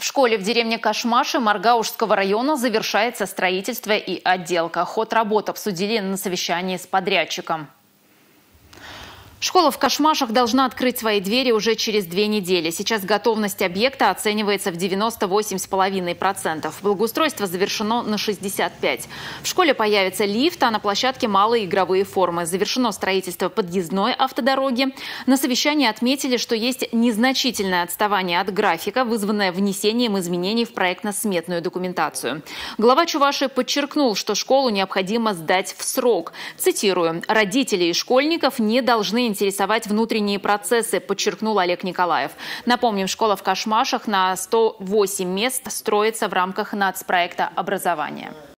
В школе в деревне Кашмаши Маргаушского района завершается строительство и отделка. Ход работ обсудили на совещании с подрядчиком. Школа в Кашмашах должна открыть свои двери уже через 2 недели. Сейчас готовность объекта оценивается в 98,5%. Благоустройство завершено на 65%. В школе появится лифт, а на площадке малые игровые формы. Завершено строительство подъездной автодороги. На совещании отметили, что есть незначительное отставание от графика, вызванное внесением изменений в проектно-сметную документацию. Глава Чувашии подчеркнул, что школу необходимо сдать в срок. Цитирую: «Родителей и школьников не должны интересовать внутренние процессы», подчеркнул Олег Николаев. Напомним, школа в Кашмашах на 108 мест строится в рамках нацпроекта образования.